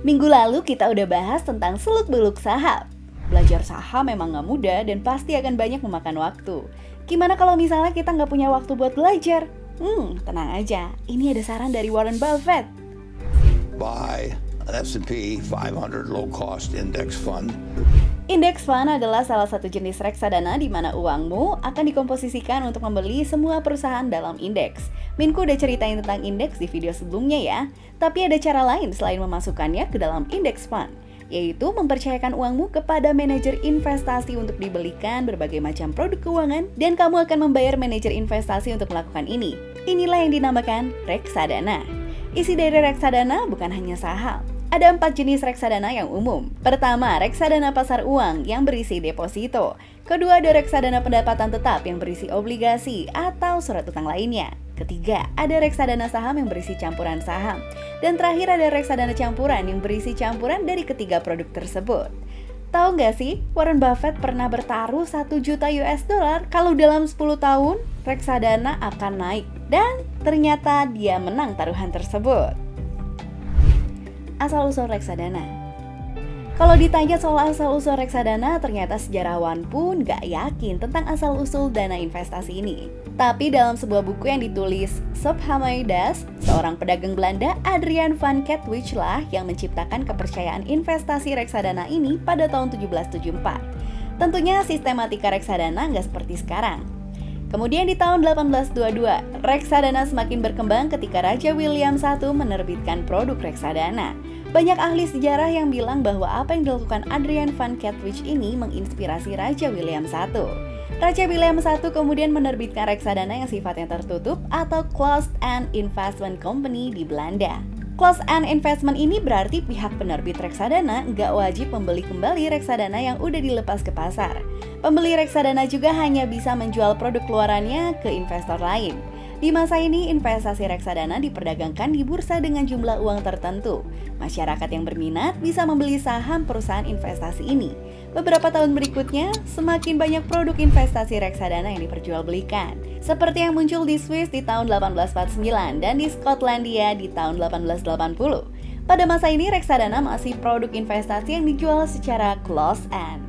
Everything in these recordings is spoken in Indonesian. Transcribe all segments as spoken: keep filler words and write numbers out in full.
Minggu lalu kita udah bahas tentang seluk-beluk saham. Belajar saham memang nggak mudah dan pasti akan banyak memakan waktu. Gimana kalau misalnya kita nggak punya waktu buat belajar? Hmm, tenang aja, ini ada saran dari Warren Buffett. Buy an S and P five hundred low-cost index fund. Index fund adalah salah satu jenis reksadana di mana uangmu akan dikomposisikan untuk membeli semua perusahaan dalam indeks. Minku udah ceritain tentang indeks di video sebelumnya ya, tapi ada cara lain selain memasukkannya ke dalam index fund, yaitu mempercayakan uangmu kepada manajer investasi untuk dibelikan berbagai macam produk keuangan dan kamu akan membayar manajer investasi untuk melakukan ini. Inilah yang dinamakan reksadana. Isi dari reksadana bukan hanya saham. Ada empat jenis reksadana yang umum. Pertama, reksadana pasar uang yang berisi deposito. Kedua, ada reksadana pendapatan tetap yang berisi obligasi atau surat utang lainnya. Ketiga, ada reksadana saham yang berisi campuran saham. Dan terakhir ada reksadana campuran yang berisi campuran dari ketiga produk tersebut. Tahu nggak sih, Warren Buffett pernah bertaruh satu juta U S dollar kalau dalam sepuluh tahun reksadana akan naik. Dan ternyata dia menang taruhan tersebut. Asal-usul reksadana. Kalau ditanya soal asal-usul reksadana, ternyata sejarawan pun gak yakin tentang asal-usul dana investasi ini. Tapi dalam sebuah buku yang ditulis Sob Hamaidas, seorang pedagang Belanda, Adrian van Katwijk lah yang menciptakan kepercayaan investasi reksadana ini pada tahun tujuh belas tujuh puluh empat. Tentunya sistematika reksadana gak seperti sekarang. Kemudian di tahun delapan belas dua puluh dua, reksadana semakin berkembang ketika Raja William satu menerbitkan produk reksadana. Banyak ahli sejarah yang bilang bahwa apa yang dilakukan Adrian van Katwijk ini menginspirasi Raja William satu. Raja William satu kemudian menerbitkan reksadana yang sifatnya tertutup atau closed-end investment company di Belanda. Closed-end investment ini berarti pihak penerbit reksadana nggak wajib membeli kembali reksadana yang udah dilepas ke pasar. Pembeli reksadana juga hanya bisa menjual produk keluarannya ke investor lain. Di masa ini, investasi reksadana diperdagangkan di bursa dengan jumlah uang tertentu. Masyarakat yang berminat bisa membeli saham perusahaan investasi ini. Beberapa tahun berikutnya, semakin banyak produk investasi reksadana yang diperjualbelikan. Seperti yang muncul di Swiss di tahun delapan belas empat puluh sembilan dan di Skotlandia di tahun delapan belas delapan puluh. Pada masa ini, reksadana masih produk investasi yang dijual secara closed-end.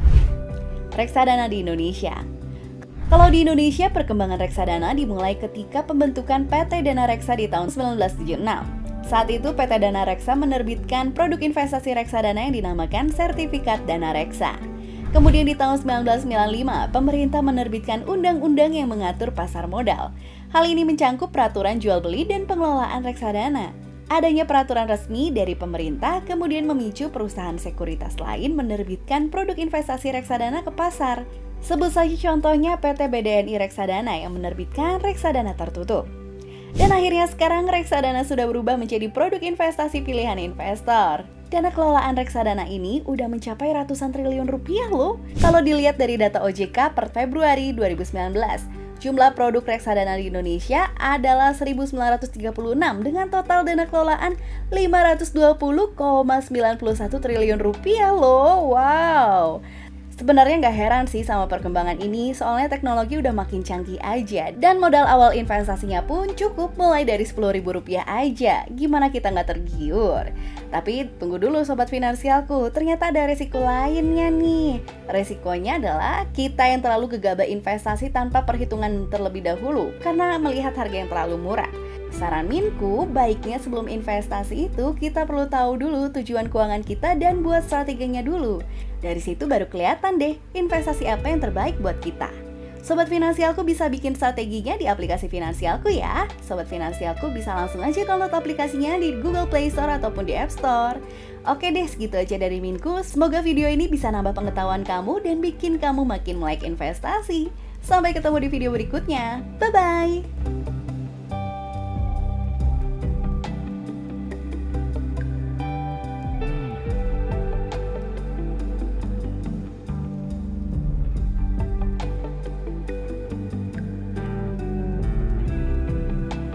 Reksadana di Indonesia. Kalau di Indonesia, perkembangan reksadana dimulai ketika pembentukan P T Dana Reksa di tahun seribu sembilan ratus tujuh puluh enam. Saat itu P T Dana Reksa menerbitkan produk investasi reksadana yang dinamakan Sertifikat Dana Reksa. Kemudian di tahun seribu sembilan ratus sembilan puluh lima, pemerintah menerbitkan undang-undang yang mengatur pasar modal. Hal ini mencangkup peraturan jual beli dan pengelolaan reksadana. Adanya peraturan resmi dari pemerintah kemudian memicu perusahaan sekuritas lain menerbitkan produk investasi reksadana ke pasar. Sebut saja contohnya P T B D N I Reksadana yang menerbitkan reksadana tertutup. Dan akhirnya sekarang reksadana sudah berubah menjadi produk investasi pilihan investor. Dana kelolaan reksadana ini udah mencapai ratusan triliun rupiah loh. Kalau dilihat dari data O J K per Februari dua ribu sembilan belas, jumlah produk reksadana di Indonesia adalah seribu sembilan ratus tiga puluh enam dengan total dana kelolaan lima ratus dua puluh koma sembilan satu triliun rupiah loh. Wow. Sebenarnya nggak heran sih sama perkembangan ini, soalnya teknologi udah makin canggih aja dan modal awal investasinya pun cukup mulai dari sepuluh ribu rupiah aja. Gimana kita nggak tergiur? Tapi tunggu dulu sobat finansialku, ternyata ada resiko lainnya nih. Resikonya adalah kita yang terlalu gegabah investasi tanpa perhitungan terlebih dahulu karena melihat harga yang terlalu murah. Saran Minku, baiknya sebelum investasi itu kita perlu tahu dulu tujuan keuangan kita dan buat strateginya dulu. Dari situ baru kelihatan deh investasi apa yang terbaik buat kita. Sobat finansialku bisa bikin strateginya di aplikasi finansialku ya. Sobat finansialku bisa langsung aja download aplikasinya di Google Play Store ataupun di App Store. Oke deh, segitu aja dari Minku. Semoga video ini bisa nambah pengetahuan kamu dan bikin kamu makin melek investasi. Sampai ketemu di video berikutnya. Bye-bye!